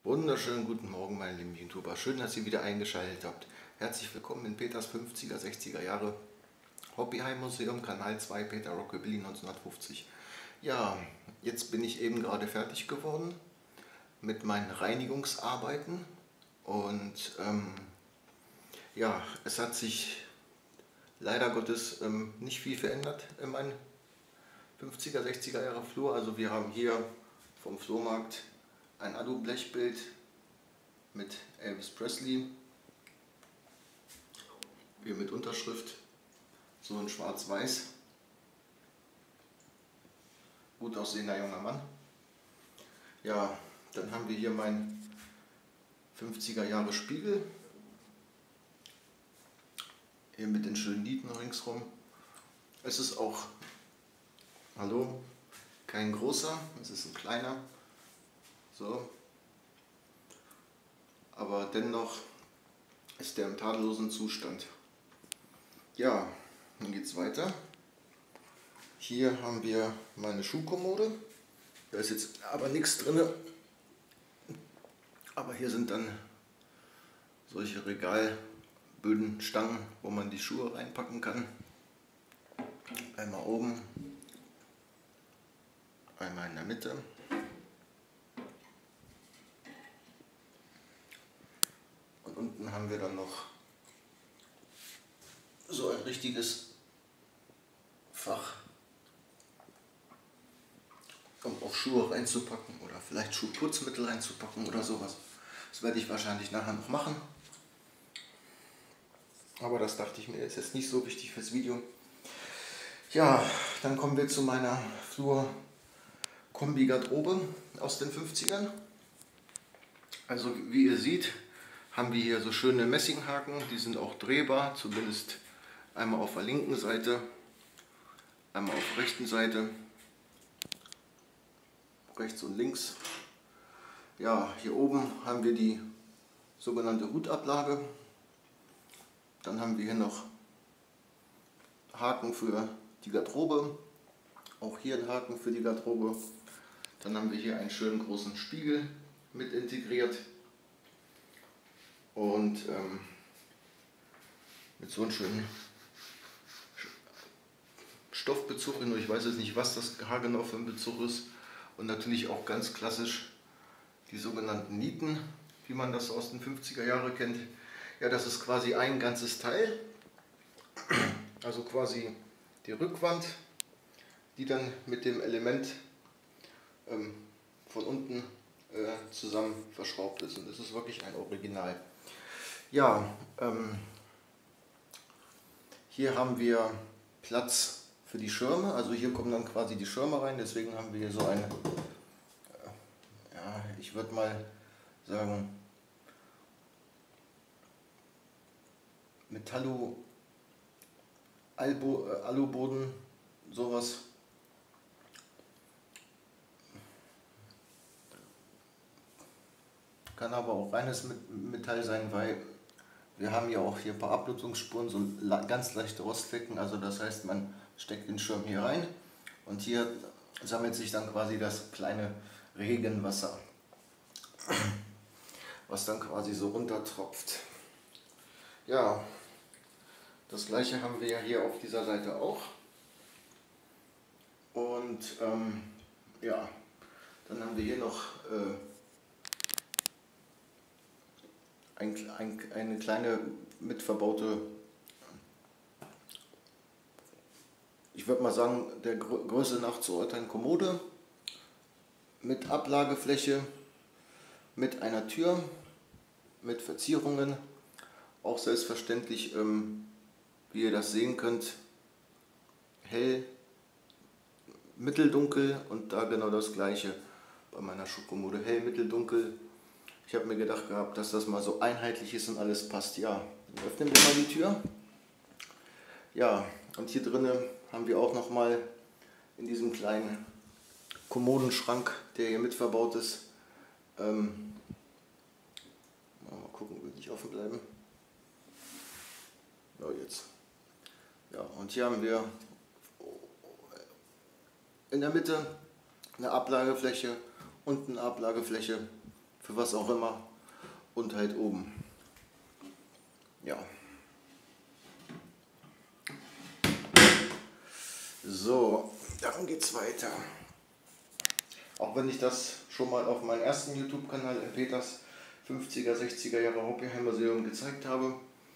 Wunderschönen guten Morgen, meine lieben YouTuber. Schön, dass ihr wieder eingeschaltet habt. Herzlich willkommen in Peters 50er, 60er Jahre Hobbyheimmuseum, Kanal 2, Peter Rockabilly 1950. Ja, jetzt bin ich eben gerade fertig geworden mit meinen Reinigungsarbeiten und ja, es hat sich leider Gottes nicht viel verändert in meinem 50er, 60er Jahre Flur. Also wir haben hier vom Flohmarkt ein Alu-Blechbild mit Elvis Presley, hier mit Unterschrift, so in schwarz-weiß, gut aussehender junger Mann. Ja, dann haben wir hier meinen 50er Jahre Spiegel, hier mit den schönen Nieten ringsrum. Es ist auch, hallo, kein großer, es ist ein kleiner, so. Aber dennoch ist der im tadellosen Zustand. Ja, dann geht es weiter. Hier haben wir meine Schuhkommode. Da ist jetzt aber nichts drin. Aber hier sind dann solche Regalböden, Stangen, wo man die Schuhe reinpacken kann. Einmal oben, einmal in der Mitte. Und unten haben wir dann noch so ein richtiges Fach, um auch Schuhe reinzupacken oder vielleicht Schuhputzmittel reinzupacken oder sowas. Das werde ich wahrscheinlich nachher noch machen. Aber das dachte ich mir, ist jetzt nicht so wichtig fürs Video. Ja, dann kommen wir zu meiner Flur-Kombi-Garderobe aus den 50ern. Also wie ihr seht, haben wir hier so schöne Messinghaken, die sind auch drehbar, zumindest einmal auf der linken Seite, einmal auf der rechten Seite, rechts und links. Ja, hier oben haben wir die sogenannte Hutablage. Dann haben wir hier noch Haken für die Garderobe, auch hier ein Haken für die Garderobe. Dann haben wir hier einen schönen großen Spiegel mit integriert und mit so einem schönen Stoffbezug, nur ich weiß jetzt nicht, was das haargenau für ein Bezug ist. Und natürlich auch ganz klassisch die sogenannten Nieten, wie man das aus den 50er Jahren kennt. Ja, das ist quasi ein ganzes Teil, also quasi die Rückwand, die dann mit dem Element von unten zusammen verschraubt ist. Und das ist wirklich ein Original. Ja, hier haben wir Platz für die Schirme, also hier kommen dann quasi die Schirme rein, deswegen haben wir hier so eine, ja, ich würde mal sagen, Aluboden, sowas. Kann aber auch reines Metall sein, weil wir haben ja auch hier ein paar Abnutzungsspuren, so ganz leichte Rostflecken, also das heißt, man steckt den Schirm hier rein und hier sammelt sich dann quasi das kleine Regenwasser, was dann quasi so runtertropft. Ja, das gleiche haben wir ja hier auf dieser Seite auch. Und ja, dann haben wir hier noch eine kleine mitverbaute, ich würde mal sagen, der Größe nach zu urteilen, Kommode mit Ablagefläche, mit einer Tür, mit Verzierungen, auch selbstverständlich, wie ihr das sehen könnt, hell, mitteldunkel und da genau das gleiche bei meiner Schuhkommode, hell, mitteldunkel. Ich habe mir gedacht gehabt, dass das mal so einheitlich ist und alles passt. Ja, dann öffnen wir mal die Tür. Ja, und hier drinnen haben wir auch noch mal in diesem kleinen Kommodenschrank, der hier mit verbaut ist. Mal gucken, will nicht offen bleiben. Ja, jetzt. Ja, und hier haben wir in der Mitte eine Ablagefläche, unten eine Ablagefläche für was auch immer und halt oben. Ja. So, dann geht's weiter. Auch wenn ich das schon mal auf meinem ersten YouTube-Kanal in Peters 50er, 60er Jahre Hobbyheimmuseum gezeigt habe,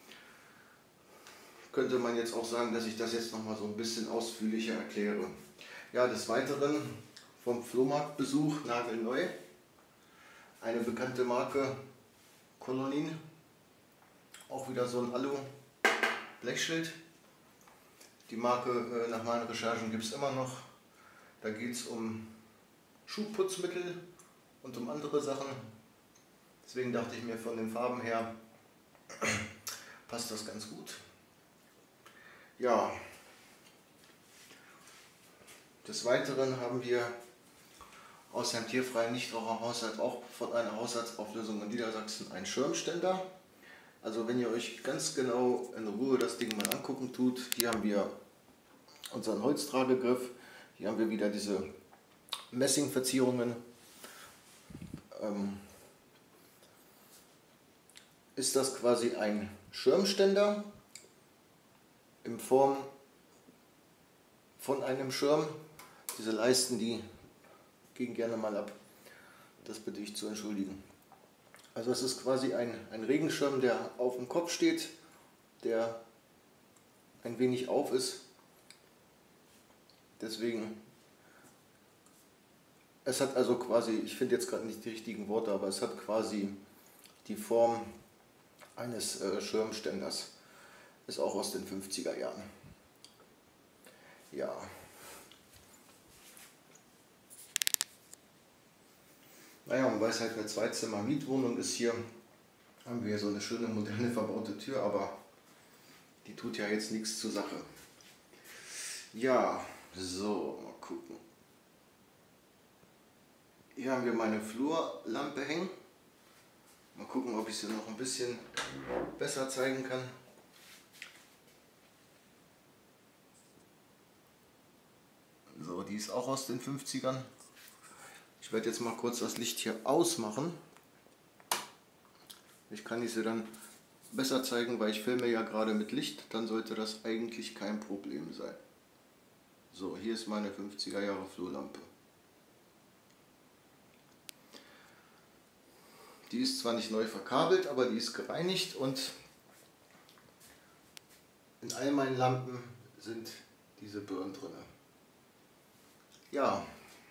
könnte man jetzt auch sagen, dass ich das jetzt nochmal so ein bisschen ausführlicher erkläre. Ja, des Weiteren vom Flohmarktbesuch nagelneu. Eine bekannte Marke, Colonin. Auch wieder so ein Alu-Blechschild. Die Marke, nach meinen Recherchen, gibt es immer noch. Da geht es um Schuhputzmittel und um andere Sachen. Deswegen dachte ich mir, von den Farben her passt das ganz gut. Ja, des Weiteren haben wir aus dem tierfreien Nichtraucherhaushalt auch von einer Haushaltsauflösung in Niedersachsen einen Schirmständer. Also wenn ihr euch ganz genau in Ruhe das Ding mal angucken tut, hier haben wir unseren Holztragegriff, hier haben wir wieder diese Messingverzierungen. Ist das quasi ein Schirmständer in Form von einem Schirm. Diese Leisten, die gehen gerne mal ab. Das bitte ich zu entschuldigen. Also es ist quasi ein Regenschirm, der auf dem Kopf steht, der ein wenig auf ist. Deswegen, es hat also quasi, ich finde jetzt gerade nicht die richtigen Worte, aber es hat quasi die Form eines Schirmständers. Ist auch aus den 50er Jahren. Ja. Naja, und weil es halt eine Zweizimmer-Mietwohnung ist hier, haben wir hier so eine schöne moderne verbaute Tür, aber die tut ja jetzt nichts zur Sache. Ja, so, mal gucken. Hier haben wir meine Flurlampe hängen. Mal gucken, ob ich sie noch ein bisschen besser zeigen kann. So, die ist auch aus den 50ern. Ich werde jetzt mal kurz das Licht hier ausmachen. Ich kann sie dann besser zeigen, weil ich filme ja gerade mit Licht. Dann sollte das eigentlich kein Problem sein. So, hier ist meine 50er Jahre Flurlampe. Die ist zwar nicht neu verkabelt, aber die ist gereinigt und in all meinen Lampen sind diese Birnen drin. Ja.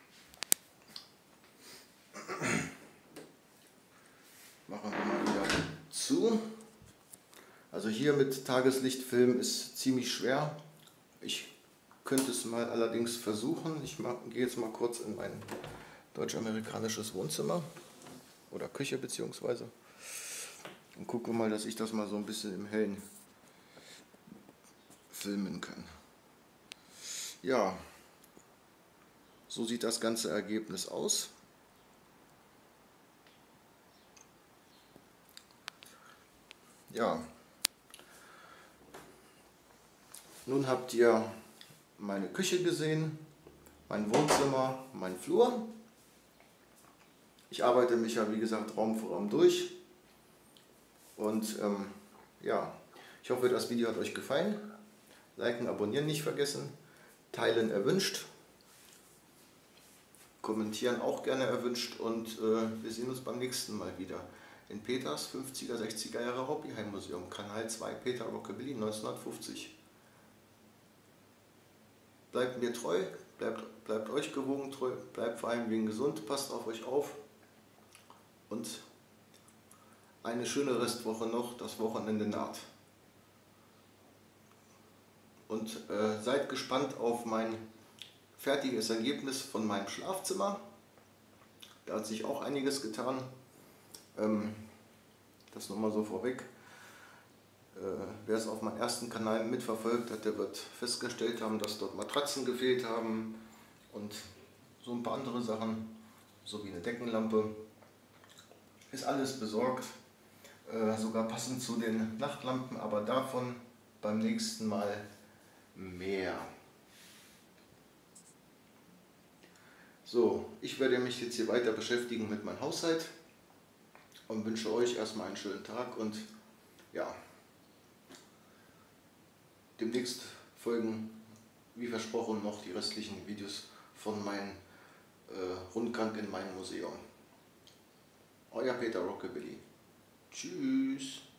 Machen wir mal wieder zu. Also hier mit Tageslichtfilm ist ziemlich schwer. Ich könnte es mal allerdings versuchen. Ich gehe jetzt mal kurz in mein deutsch-amerikanisches Wohnzimmer oder Küche beziehungsweise und gucke mal, dass ich das mal so ein bisschen im Hellen filmen kann. Ja, so sieht das ganze Ergebnis aus. Ja, nun habt ihr meine Küche gesehen, mein Wohnzimmer, mein Flur. Ich arbeite mich ja wie gesagt Raum für Raum durch und ja, ich hoffe, das Video hat euch gefallen. Liken, abonnieren nicht vergessen, teilen erwünscht, kommentieren auch gerne erwünscht und wir sehen uns beim nächsten Mal wieder in Peters 50er, 60er Jahre Hobbyheimmuseum, Kanal 2, Peter Rockabilly 1950. Bleibt mir treu, bleibt euch gewogen treu, bleibt vor allem wegen gesund, passt auf euch auf und eine schöne Restwoche noch, das Wochenende naht. Und seid gespannt auf mein fertiges Ergebnis von meinem Schlafzimmer. Da hat sich auch einiges getan. Das nochmal so vorweg. Wer es auf meinem ersten Kanal mitverfolgt hat, der wird festgestellt haben, dass dort Matratzen gefehlt haben und so ein paar andere Sachen, sowie eine Deckenlampe. Ist alles besorgt, sogar passend zu den Nachtlampen, aber davon beim nächsten Mal mehr. So, ich werde mich jetzt hier weiter beschäftigen mit meinem Haushalt. und wünsche euch erstmal einen schönen Tag und ja, demnächst folgen, wie versprochen, noch die restlichen Videos von meinem Rundgang in meinem Museum. Euer Peter Rockabilly. Tschüss.